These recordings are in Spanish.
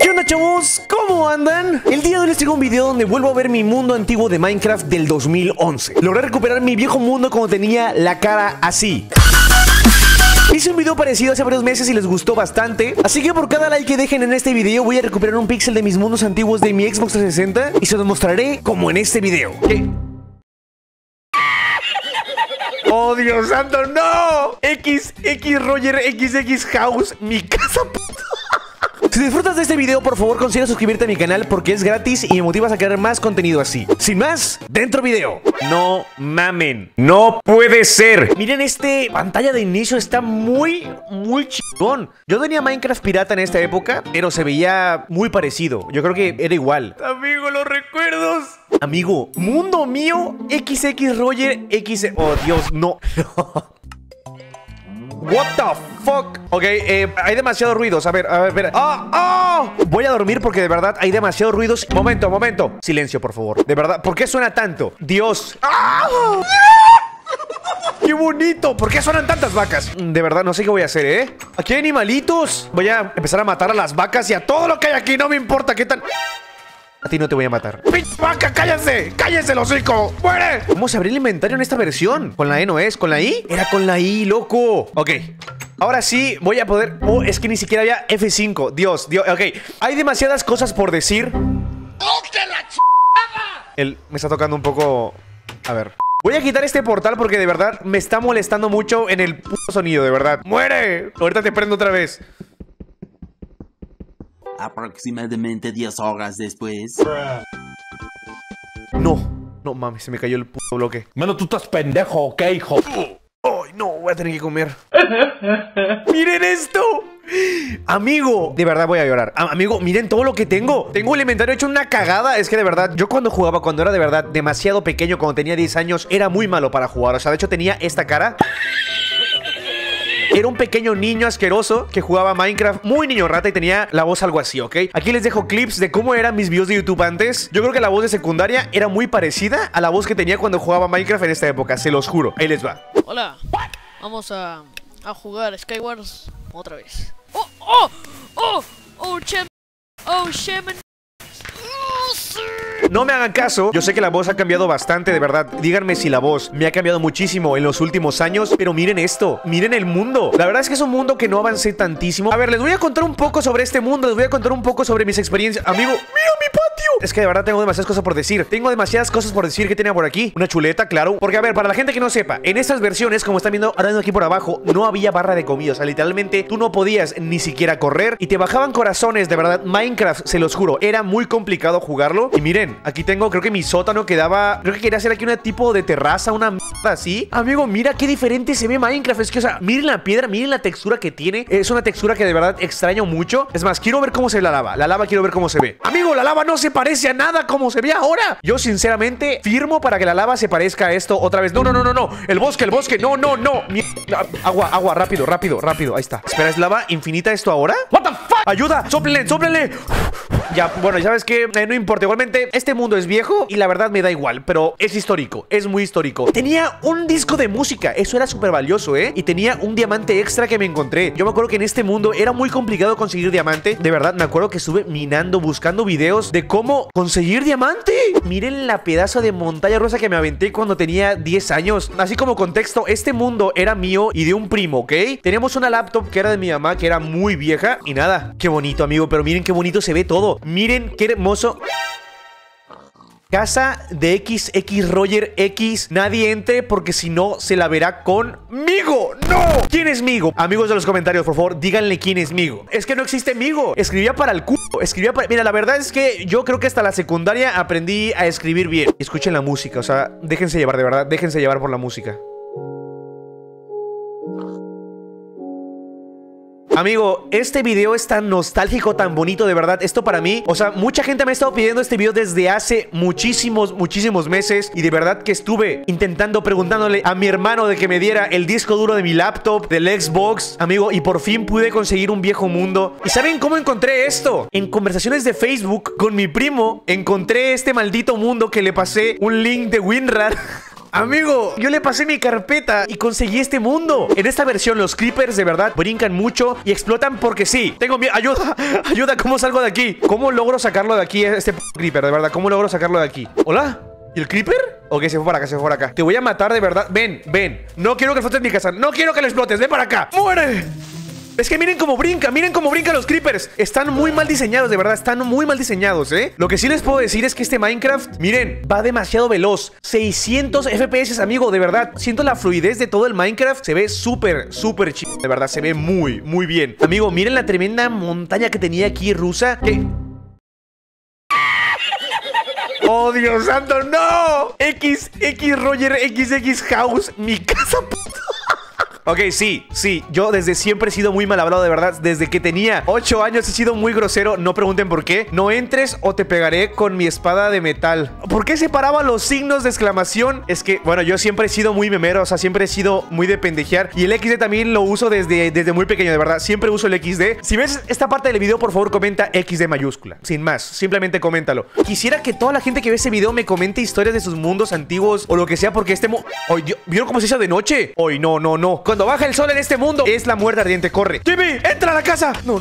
¿Qué onda, chavos? ¿Cómo andan? El día de hoy les traigo un video donde vuelvo a ver mi mundo antiguo de Minecraft del 2011. Logré recuperar mi viejo mundo cuando tenía la cara así. Hice un video parecido hace varios meses y les gustó bastante, así que por cada like que dejen en este video voy a recuperar un píxel de mis mundos antiguos de mi Xbox 360 y se los mostraré como en este video. ¿Qué? ¡Oh, Dios santo, no! XX Roger XX House, mi casa puta. Si disfrutas de este video, por favor considera suscribirte a mi canal porque es gratis y me motivas a crear más contenido así. Sin más, dentro video. No mamen, no puede ser. Miren, este pantalla de inicio está muy chingón. Yo tenía Minecraft pirata en esta época, pero se veía muy parecido. Yo creo que era igual. Amigo, los recuerdos. Amigo, mundo mío XX Roger X. Oh, Dios, no. What the fuck. Ok, hay demasiados ruidos. A ver, espera. Voy a dormir porque de verdad hay demasiados ruidos. Momento. Silencio, por favor. De verdad, ¿por qué suena tanto? Dios. ¡Qué bonito! ¿Por qué suenan tantas vacas? De verdad, no sé qué voy a hacer, ¿eh? Aquí hay animalitos. Voy a empezar a matar a las vacas y a todo lo que hay aquí. No me importa qué tan... A ti no te voy a matar. ¡Pinche vaca, cállense! ¡Cállense, el hocico! ¡Muere! ¿Cómo se abre el inventario en esta versión? ¿Con la E no es? ¿Con la I? Era con la I, loco. Ok. Ahora sí voy a poder... Oh, es que ni siquiera había F5. Dios. Ok. Hay demasiadas cosas por decir. Me está tocando un poco... A ver. Voy a quitar este portal porque de verdad me está molestando mucho en el puto sonido, de verdad. ¡Muere! Ahorita te prendo otra vez. Aproximadamente 10 horas después. No mames, se me cayó el puto bloque. Mano, tú estás pendejo, ¿ok, hijo? Ay, no, voy a tener que comer. ¡Miren esto! Amigo, de verdad voy a llorar. Amigo, miren todo lo que tengo. Tengo el inventario hecho una cagada. Es que de verdad, yo cuando jugaba, cuando era de verdad demasiado pequeño, cuando tenía 10 años, era muy malo para jugar. O sea, de hecho tenía esta cara. Era un pequeño niño asqueroso que jugaba Minecraft, muy niño rata, y tenía la voz algo así, ¿ok? Aquí les dejo clips de cómo eran mis videos de YouTube antes. Yo creo que la voz de secundaria era muy parecida a la voz que tenía cuando jugaba Minecraft en esta época, se los juro. Ahí les va. Hola, vamos a jugar Skywars otra vez. Shemen. No me hagan caso, yo sé que la voz ha cambiado bastante, de verdad. Díganme si la voz me ha cambiado muchísimo en los últimos años, pero miren esto, miren el mundo. La verdad es que es un mundo que no avancé tantísimo. A ver, les voy a contar un poco sobre este mundo, les voy a contar un poco sobre mis experiencias. Amigo, mira mi patio. Es que de verdad tengo demasiadas cosas por decir. Tengo demasiadas cosas por decir que tenía por aquí. Una chuleta, claro. Porque a ver, para la gente que no sepa, en estas versiones, como están viendo ahora mismo aquí por abajo, no había barra de comida. O sea, literalmente tú no podías ni siquiera correr y te bajaban corazones, de verdad. Minecraft, se los juro, era muy complicado jugarlo. Y miren, aquí tengo, creo que mi sótano quedaba... Creo que quería hacer aquí un tipo de terraza, una mierda así. Amigo, mira qué diferente se ve Minecraft. Es que, o sea, miren la piedra, miren la textura que tiene. Es una textura que de verdad extraño mucho. Es más, quiero ver cómo se ve la lava. La lava quiero ver cómo se ve. Amigo, la lava no se parece a nada como se ve ahora. Yo sinceramente firmo para que la lava se parezca a esto otra vez. No. El bosque. No. Agua, rápido. Ahí está. Espera, ¿es lava infinita esto ahora? What the fuck? Ayuda, sóplenle. Ya, bueno, ya ves que no importa. Igualmente, este mundo es viejo y la verdad me da igual, pero es histórico, es muy histórico. Tenía un disco de música, eso era súper valioso, ¿eh? Y tenía un diamante extra que me encontré. Yo me acuerdo que en este mundo era muy complicado conseguir diamante. De verdad, me acuerdo que estuve minando, buscando videos de cómo conseguir diamante. Miren la pedazo de montaña rusa que me aventé cuando tenía 10 años. Así como contexto, este mundo era mío y de un primo, ¿ok? Teníamos una laptop que era de mi mamá, que era muy vieja. Y nada, qué bonito, amigo, pero miren qué bonito se ve todo. Miren qué hermoso. Casa de XX Roger X. Nadie entre porque si no se la verá conmigo. ¡No! ¿Quién es Migo? Amigos de los comentarios, por favor, díganle quién es Migo. Es que no existe Migo. Escribía para el culo. Escribía para... Mira, la verdad es que yo creo que hasta la secundaria aprendí a escribir bien. Escuchen la música, o sea, déjense llevar, de verdad. Déjense llevar por la música. Amigo, este video es tan nostálgico, tan bonito, de verdad. Esto para mí, o sea, mucha gente me ha estado pidiendo este video desde hace muchísimos meses. Y de verdad que estuve intentando, preguntándole a mi hermano de que me diera el disco duro de mi laptop, del Xbox, amigo. Y por fin pude conseguir un viejo mundo. ¿Y saben cómo encontré esto? En conversaciones de Facebook con mi primo, encontré este maldito mundo que le pasé un link de WinRAR. Amigo, yo le pasé mi carpeta y conseguí este mundo. En esta versión los creepers de verdad brincan mucho y explotan porque sí. Tengo miedo. Ayuda, ayuda, ¿cómo salgo de aquí? ¿Cómo logro sacarlo de aquí este creeper, de verdad? ¿Cómo logro sacarlo de aquí? ¿Hola? ¿Y el creeper? Ok, se fue para acá, se fue para acá. Te voy a matar de verdad. Ven, ven. No quiero que explotes mi casa. No quiero que lo explotes. Ven para acá. ¡Muere! Es que miren cómo brincan los creepers. Están muy mal diseñados, de verdad. Están muy mal diseñados, ¿eh? Lo que sí les puedo decir es que este Minecraft, miren, va demasiado veloz. 600 FPS, amigo, de verdad. Siento la fluidez de todo el Minecraft. Se ve súper, súper chido, de verdad. Se ve muy, muy bien. Amigo, miren la tremenda montaña que tenía aquí rusa. ¿Qué? ¡Oh, Dios santo! ¡No! XX Roger XX House. Mi casa, Ok, sí, yo desde siempre he sido muy mal hablado, de verdad. Desde que tenía 8 años he sido muy grosero. No pregunten por qué. No entres o te pegaré con mi espada de metal. ¿Por qué separaba los signos de exclamación? Es que, bueno, yo siempre he sido muy memero. O sea, siempre he sido muy de pendejear. Y el XD también lo uso desde muy pequeño, de verdad. Siempre uso el XD. Si ves esta parte del video, por favor, comenta XD mayúscula. Sin más, simplemente coméntalo. Quisiera que toda la gente que ve ese video me comente historias de sus mundos antiguos o lo que sea, porque ¡Ay, Dios! ¿Vieron cómo se hizo de noche? ¡Ay, no! Cuando baja el sol en este mundo es la muerte ardiente. Corre. Jimmy, entra a la casa. No.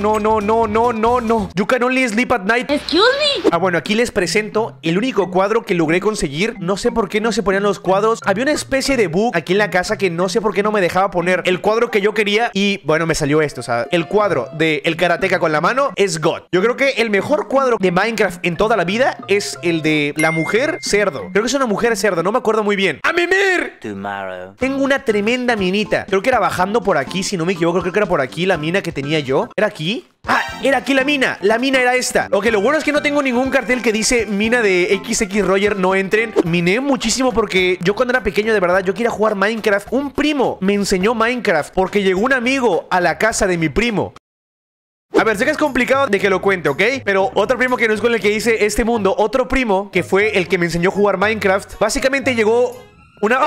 You can only sleep at night. Excuse me. Bueno, aquí les presento el único cuadro que logré conseguir. No sé por qué no se ponían los cuadros. Había una especie de bug aquí en la casa que no sé por qué no me dejaba poner el cuadro que yo quería. Y bueno, me salió esto. O sea, el cuadro de el karateka con la mano es God. Yo creo que el mejor cuadro de Minecraft en toda la vida es el de la mujer cerdo. Creo que es una mujer cerdo. No me acuerdo muy bien. ¡A mimir! Tomorrow. Tengo una tremenda minita. Creo que era bajando por aquí, si no me equivoco. Creo que era por aquí la mina que tenía yo. ¿Era aquí? ¡Ah! Era aquí la mina. La mina era esta. Ok, lo bueno es que no tengo ningún cartel que dice mina de XX Roger, no entren. Miné muchísimo porque yo cuando era pequeño, de verdad, yo quería jugar Minecraft. Un primo me enseñó Minecraft porque llegó un amigo a la casa de mi primo. A ver, sé que es complicado de que lo cuente, ¿ok? Pero otro primo que no es con el que hice este mundo, otro primo que fue el que me enseñó a jugar Minecraft, básicamente llegó una... ¡Oh!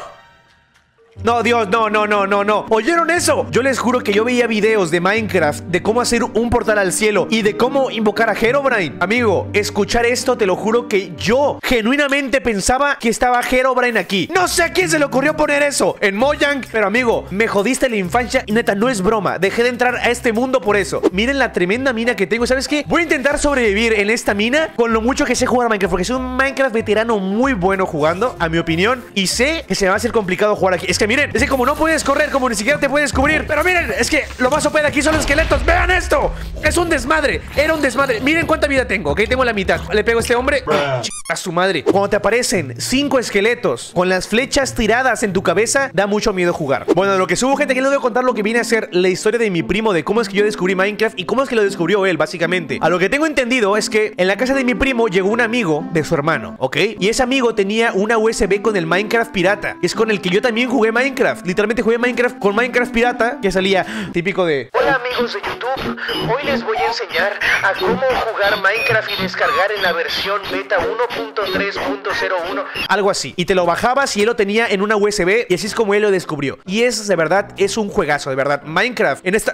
No, Dios, no. ¿Oyeron eso? Yo les juro que yo veía videos de Minecraft de cómo hacer un portal al cielo y de cómo invocar a Herobrine. Amigo, escuchar esto, te lo juro que yo genuinamente pensaba que estaba Herobrine aquí. No sé a quién se le ocurrió poner eso en Mojang, pero amigo, me jodiste la infancia y neta, no es broma. Dejé de entrar a este mundo por eso. Miren la tremenda mina que tengo. ¿Sabes qué? Voy a intentar sobrevivir en esta mina con lo mucho que sé jugar a Minecraft, porque soy un Minecraft veterano muy bueno jugando, a mi opinión, y sé que se me va a hacer complicado jugar aquí. Es que miren, es que como no puedes correr, como ni siquiera te puedes cubrir. Pero miren, es que lo más OP de aquí son los esqueletos. ¡Vean esto! Es un desmadre. Era un desmadre. Miren cuánta vida tengo, ¿ok? Tengo la mitad. Le pego a este hombre. A su madre. Cuando te aparecen 5 esqueletos con las flechas tiradas en tu cabeza, da mucho miedo jugar. Bueno, de lo que subo, gente, aquí les voy a contar lo que viene a ser la historia de mi primo, de cómo es que yo descubrí Minecraft y cómo es que lo descubrió él, básicamente. A lo que tengo entendido es que en la casa de mi primo llegó un amigo de su hermano, ¿ok? Y ese amigo tenía una USB con el Minecraft pirata, que es con el que yo también jugué Minecraft. Literalmente jugué Minecraft con Minecraft pirata, que salía típico de... Hola amigos de YouTube, hoy les voy a enseñar a cómo jugar Minecraft y descargar en la versión beta 1.3.01. Algo así. Y te lo bajabas y él lo tenía en una USB y así es como él lo descubrió. Y es, de verdad, es un juegazo, de verdad. Minecraft en esta...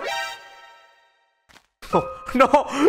No,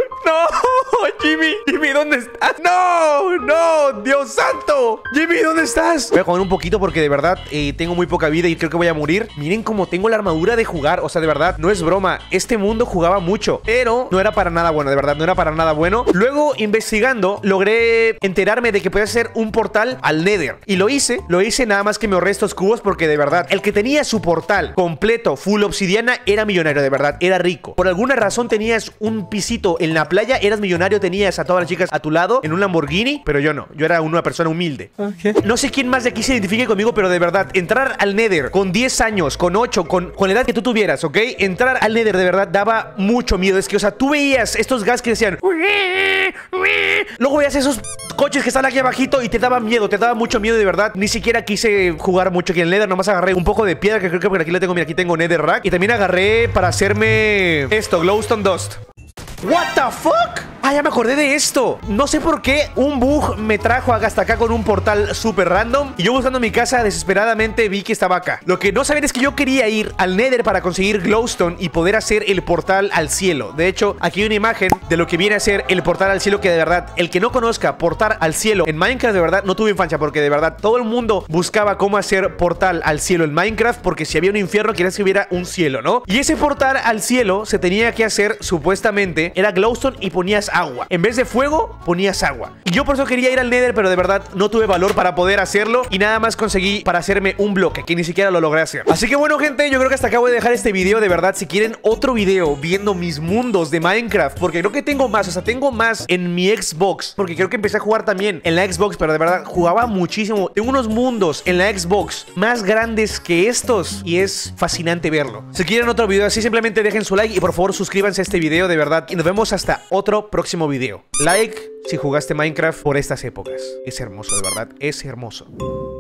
Jimmy, ¿dónde estás? No, Dios santo. Jimmy, ¿dónde estás? Voy a comer un poquito porque de verdad tengo muy poca vida y creo que voy a morir. Miren cómo tengo la armadura de jugar. O sea, de verdad, no es broma. Este mundo jugaba mucho, pero no era para nada bueno, de verdad, no era para nada bueno. Luego, investigando, logré enterarme de que podía hacer un portal al Nether. Y lo hice nada más que me ahorré estos cubos porque de verdad, el que tenía su portal completo, full obsidiana, era millonario, de verdad, era rico. Por alguna razón tenías un pisito en la playa, eras millonario, tenías a todas las chicas a tu lado en un Lamborghini, pero yo no, yo era una persona humilde. No sé quién más de aquí se identifique conmigo, pero de verdad, entrar al Nether con 10 años, con 8, con la edad que tú tuvieras, ¿ok? Entrar al Nether de verdad daba mucho miedo. Es que, o sea, tú veías estos gas que decían... Luego veías esos coches que están aquí abajito y te daba miedo, te daba mucho miedo, de verdad. Ni siquiera quise jugar mucho aquí en el Nether, nomás agarré un poco de piedra, que creo que por aquí la tengo, mira, aquí tengo Nether Rack. Y también agarré para hacerme esto, Glowstone Dust. What the fuck? Ah, ya me acordé de esto. No sé por qué un bug me trajo hasta acá con un portal súper random. Y yo buscando mi casa desesperadamente vi que estaba acá. Lo que no saben es que yo quería ir al Nether para conseguir glowstone y poder hacer el portal al cielo. De hecho, aquí hay una imagen de lo que viene a ser el portal al cielo, que de verdad, el que no conozca portal al cielo en Minecraft, de verdad, no tuve infancia, porque de verdad todo el mundo buscaba cómo hacer portal al cielo en Minecraft, porque si había un infierno querías que hubiera un cielo, ¿no? Y ese portal al cielo se tenía que hacer, supuestamente, era glowstone y ponías agua. En vez de fuego, ponías agua. Y yo por eso quería ir al Nether, pero de verdad no tuve valor para poder hacerlo y nada más conseguí para hacerme un bloque, que ni siquiera lo logré hacer. Así que bueno, gente, yo creo que hasta acá voy a dejar este video. De verdad, si quieren otro video viendo mis mundos de Minecraft, porque creo que tengo más, o sea, tengo más en mi Xbox, porque creo que empecé a jugar también en la Xbox, pero de verdad jugaba muchísimo. Tengo unos mundos en la Xbox más grandes que estos y es fascinante verlo. Si quieren otro video así, simplemente dejen su like y por favor suscríbanse a este video, de verdad, y nos vemos hasta otro próximo video. Like si jugaste Minecraft por estas épocas. Es hermoso, de verdad, es hermoso.